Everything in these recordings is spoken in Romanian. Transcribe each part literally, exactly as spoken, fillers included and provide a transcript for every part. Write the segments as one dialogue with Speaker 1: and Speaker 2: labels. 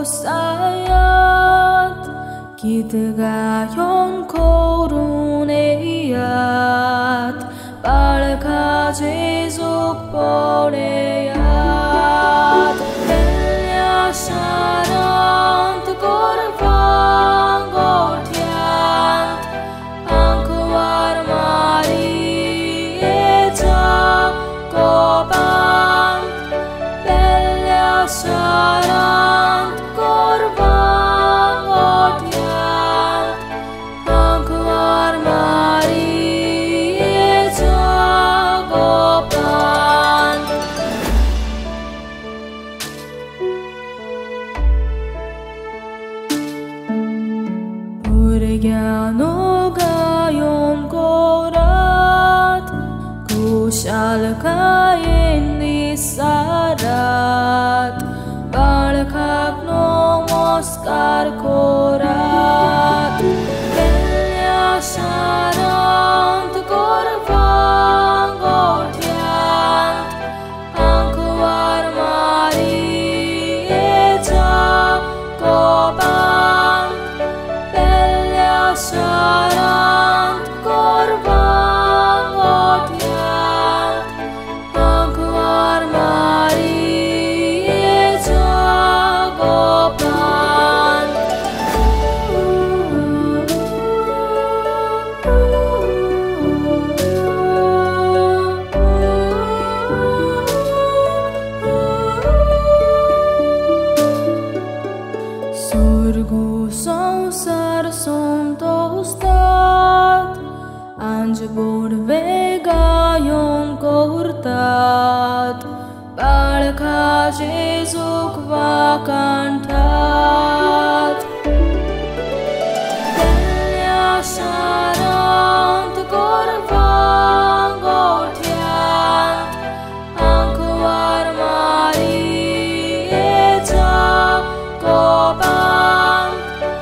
Speaker 1: sayat 기드가연 고르네얏 발가지숙 보내얏 엘야샤란 뜨거르방 고티안 앙크와르 마리에 자고방 엘야샤란 뜨거르방 고티안 앙크와르 마리에 자고방 Urgyanogayon korat Kushalkayin nisarat Balkagno moskar korat Elyasharant korvang gotyant Angkwar mari eja kopang Elyasharant korvang gotyant Angkwar mari eja kopang Surgu sansar sontostat Anjbor vega yon kohurtat Balka Jesuk vakantat Elyasharant korvang gotyant Angkwar mari eja kopang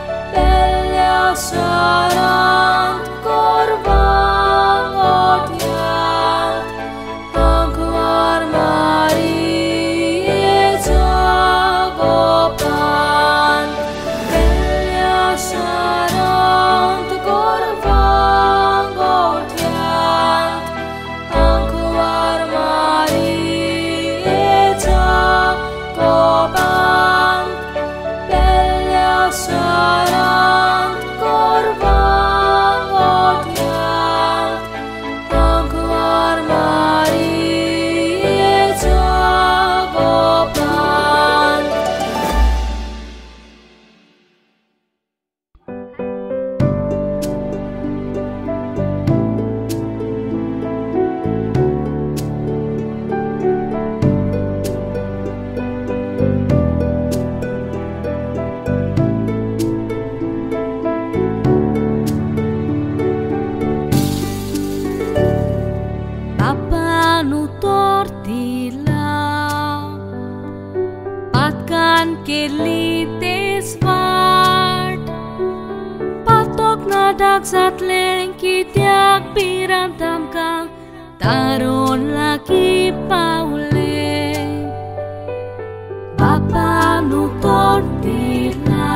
Speaker 1: Elyasharant korvang gotyant Angkwar mari eja kopang Elyasharant korvang gotyant Angkwar mari eja kopang Elyasharant korvang gotyant Angkwar mari eja kopang Papa nutor tila Patkan kelites vart Patok na dagsat lengki tiak pirantam kang Taron laki paule Papa nutor tila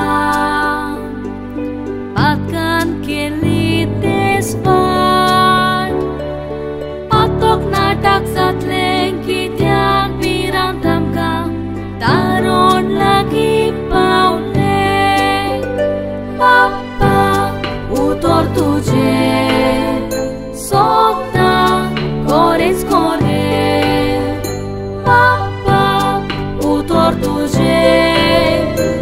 Speaker 1: Patkan kelites vart Patok na dagsat lengki tiak pirantam kang Taron lagi paule Papa utor tuje Sota kores kore Papa utor tuje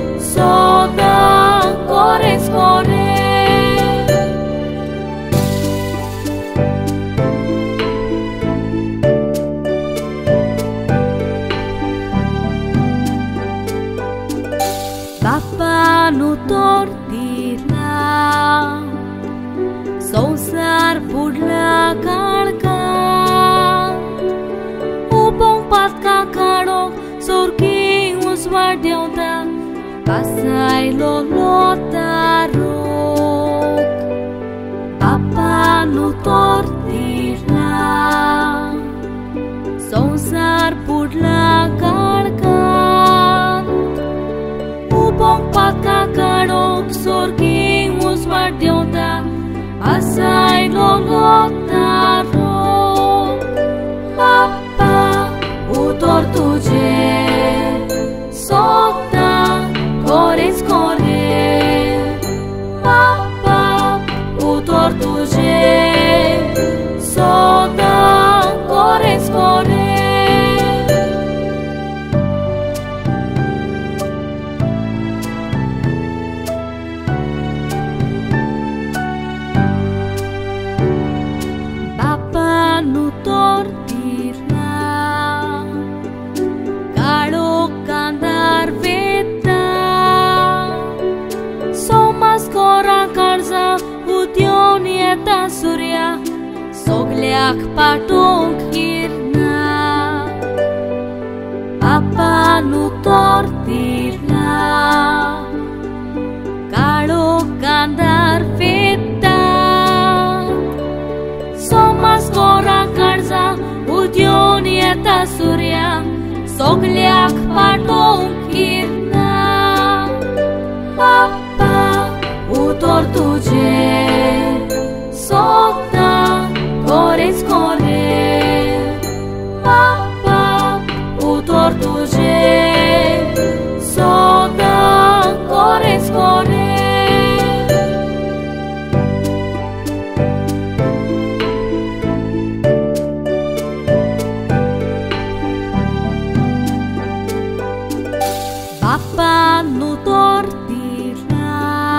Speaker 1: asai lolot taro Bapa utor tuje sota kores kore Bapa utor tuje sota kores kore nutor tirna Kalo kandar veta Somas kora karza Ution yeta surya Sogliak patung kirna Apa nutor tirna Kalo kandar veta Somas kora karza Ution yeta surya Sogliak patung kirna Papa utor tuje Sota kores kore Papa utor tuje Sota kores kore Bapa nutor tirna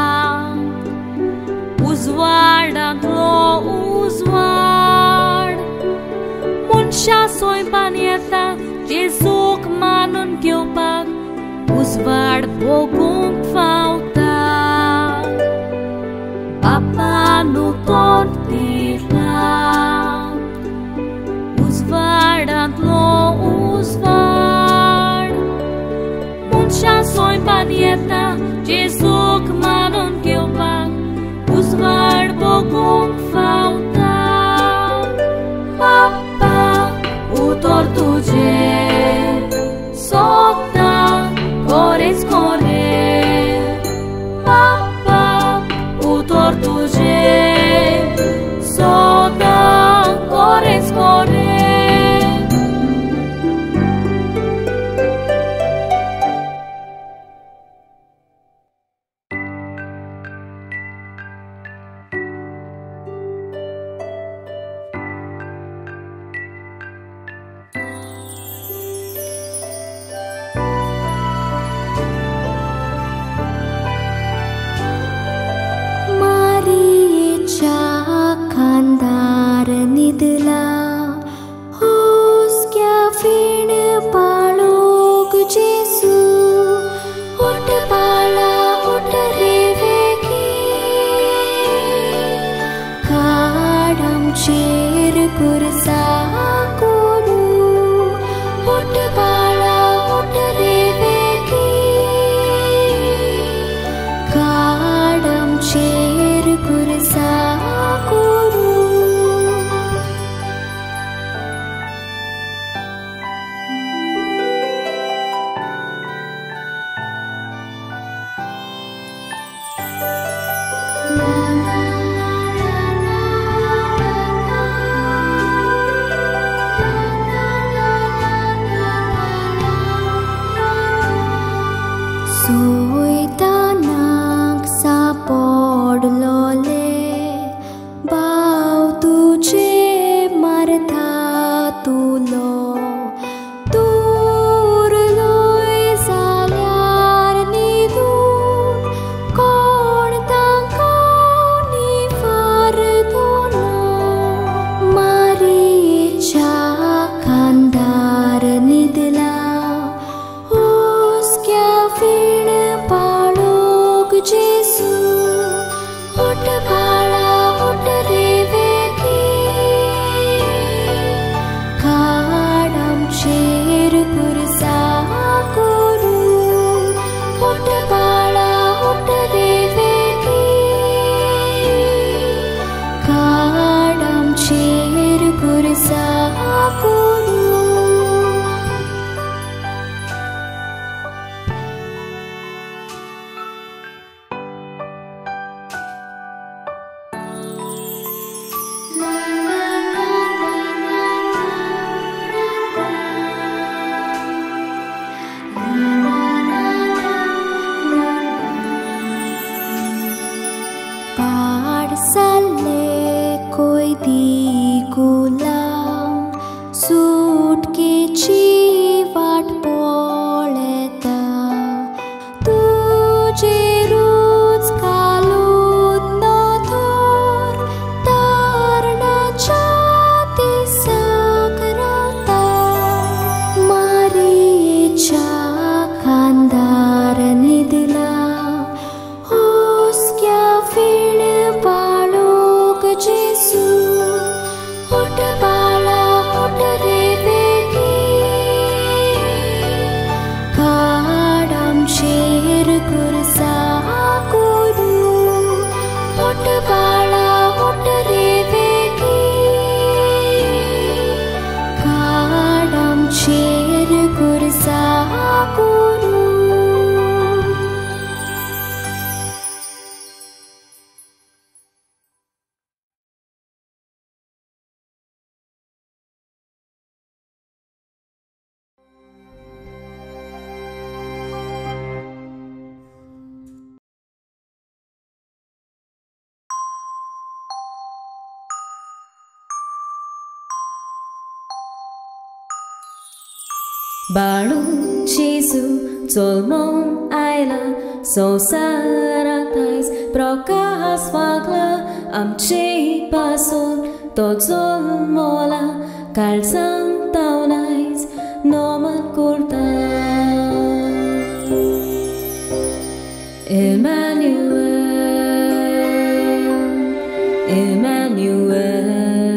Speaker 1: Uzward antlo uzward Munsha soy panieta Jesuk manon kiopag Uzward bogum falta Bapa nutor tirna Uzward antlo uzward Munsha soy panieta Jesuk manon kiopag Uzward bogum falta Papa utor tuje Sota kores kore Papa utor tuje Sota kores kore
Speaker 2: माहितीको लांब सुटकेची वाट पळयता तुजेरूच कालोन नदर तारणाच्या दिसाक रावता मारयेच्या खांदार न्हिदला हुस्क्या वेळ बाळोक जेसू उठ बाळा उठ रे बेगी काड आमचेर कुर्सा करू उठ बाळा उठ रे बेगी काड आमचेर कुर्सा करू
Speaker 1: बाळू जेजू चोलमोन आयला संवसारांत आयज प्रकाश वागला आमचे पासून तो जल्मला काळजांत तावन आयज नमन करता Emmanuel, Emmanuel,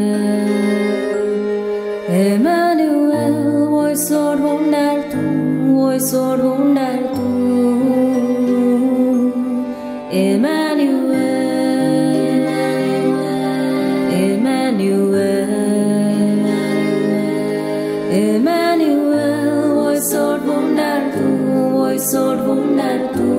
Speaker 1: Emmanuel, oi sor wundar tu, oi sor wundar tu. Emmanuel, Emmanuel, Emmanuel, oi sor wundar tu, oi sor wundar tu.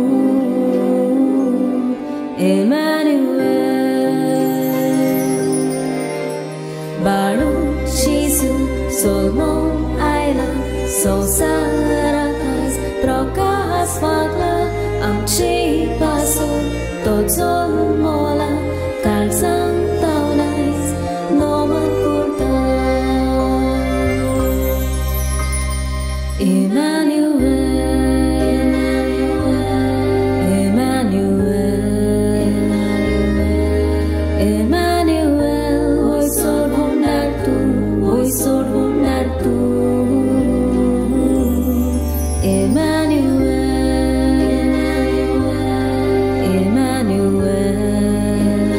Speaker 1: Emmanuel, baru Jesus solmon aila संवसारांत आयज प्रकाश वागला आमचे पासून तो जल्मला काळजांत तावन आयज नमन करता Emmanuel, Emmanuel, Emmanuel, oi sor wundar tu, oi sor wundar tu. Emmanuel, Emmanuel,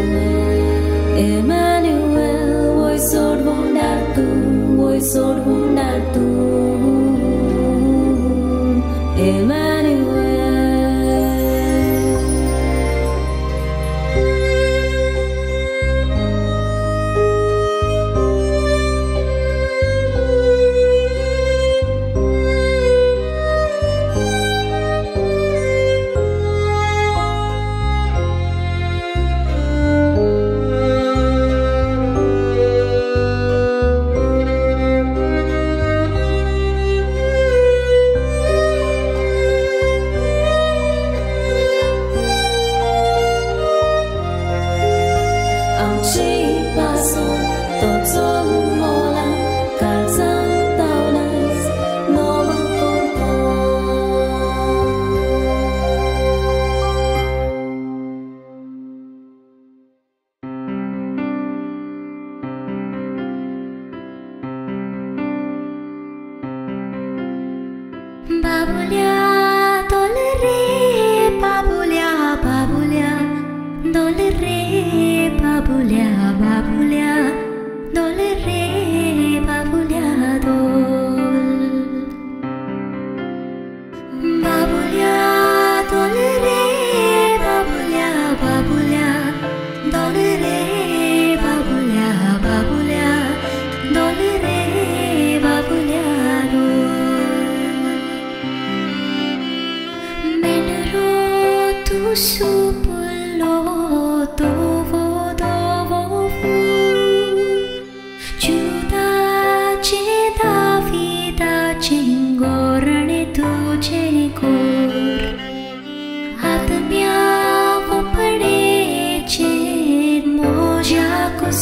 Speaker 1: Emmanuel, oi sor wundar tu, oi sor wundar tu. Emmanuel. Amche pason to zolmola karzan taunais noman korta
Speaker 2: Babulia dolere babulia babulia dolere babulia babulia dolere babulia dol babulia dolere babulia babulia dolere babulia babulia dolere babulia dol menero tu supullo dovo dovo fu Juda ce Davida cingorane tu cenicor Atmia vopade ce moja kus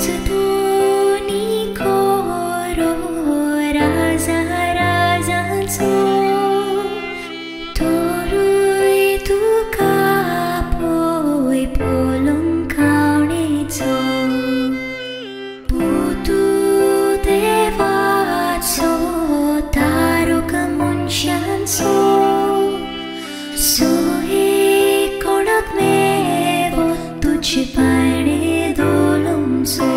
Speaker 2: Ni koro raza raza so torui tu kapoi polong kaune so putu deva so taru kamunshan so so he konak me wo tuj pane dolum so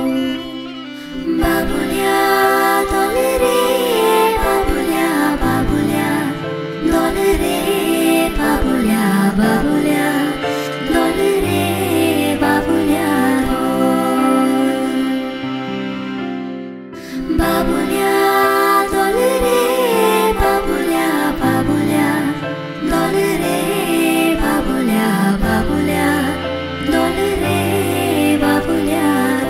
Speaker 2: Babulia, dolere, babulia, babulia, dolere, babulia, babulia, dolere, babulia, babulia, dolere, babulia, babulia, dolere, babulia, babulia, dolere, babulia.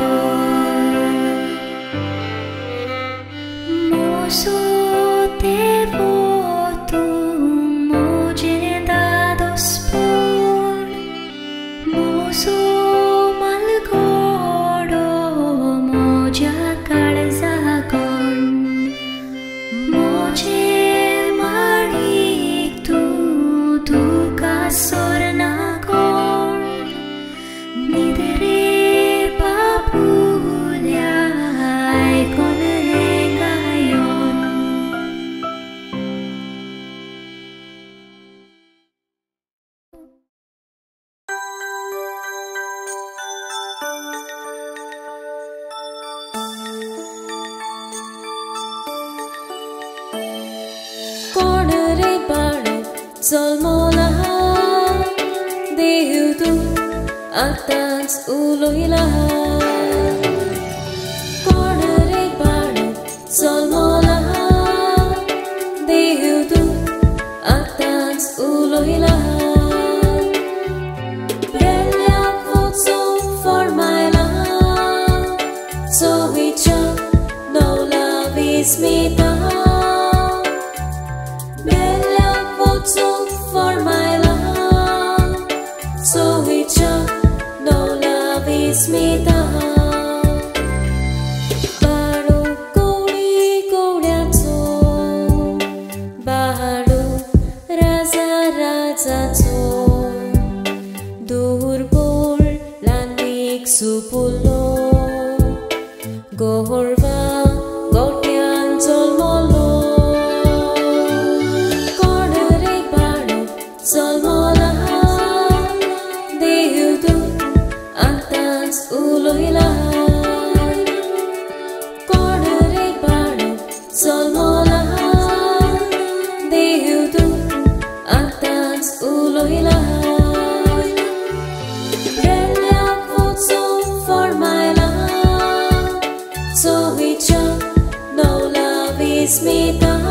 Speaker 2: So te voto moje dado spor moso malgodo moja kalza kon moje marik tu tu ka sorna kon nidere babulia kon
Speaker 1: Solmola dehutu atas uloila Cornere banu solmola dehutu atas uloila Bella foto for my love so we just no love is me for my love, so we just no love is me Baru kori koriato, baru raza raza to, dur bol landik supulo, gohorva gotian tolmolo. Solmola dehutu atas uloila Cornere banu solmola dehutu atas uloila Bella foto for my love so we just no love is me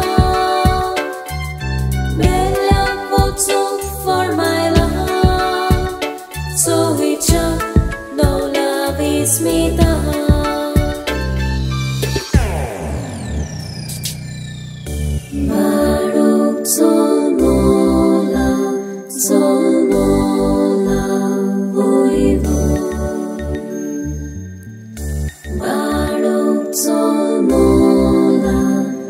Speaker 1: for my love, so we just no love is me Baruk solmola, solmola, voivo Baruk solmola,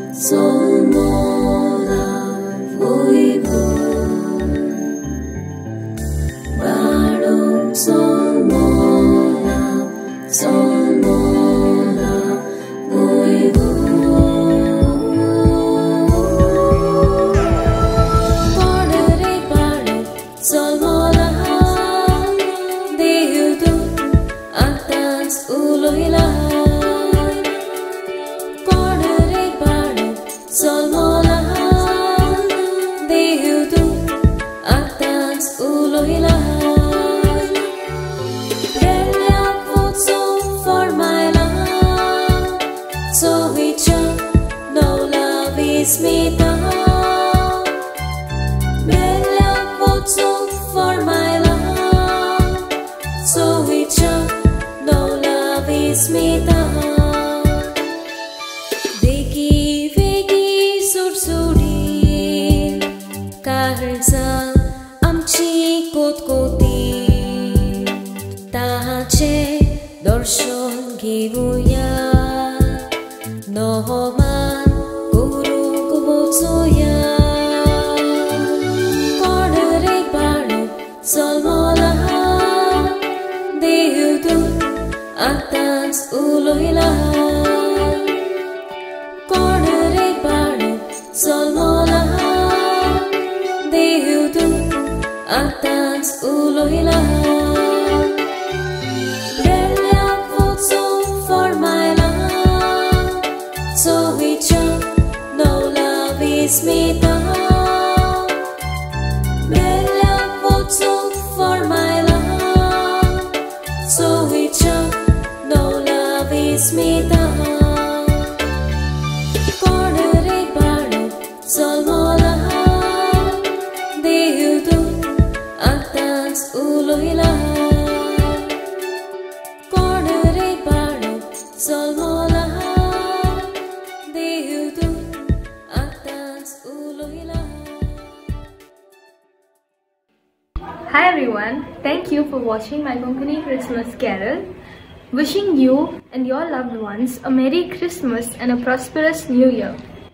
Speaker 1: solmola, voivo Solmola, solmola, voivo Cornere banu solmola dehutu atas uloila Cornere banu solmola dehutu atas uloila for my love, so we just no love is me Bella foto for my love, so we just no love is me Vegi vegi sursuri kaharsa amchi kot koti tahache dorsho givuya nohoman guru kubusuya Kornere baro solmola dehudu atans ulohila Kornere baro solmola dehudu atans ulohila Smita Bella Votso for my love So we chop no love is Smita Kornere baro solmola dehudu atans ulohila Kornere baro solmola dehudu
Speaker 3: Hi everyone, thank you for watching my Konkani Christmas Carol. Wishing you and your loved ones a Merry Christmas and a prosperous New Year.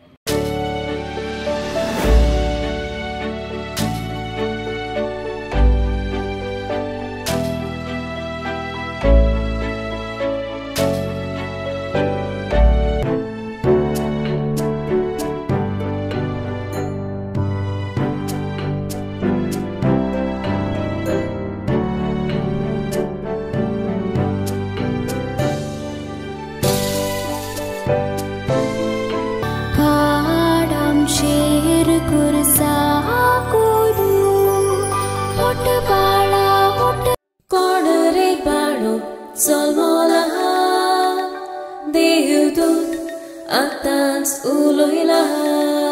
Speaker 1: Kornere baro solmola dehudu atans ulohila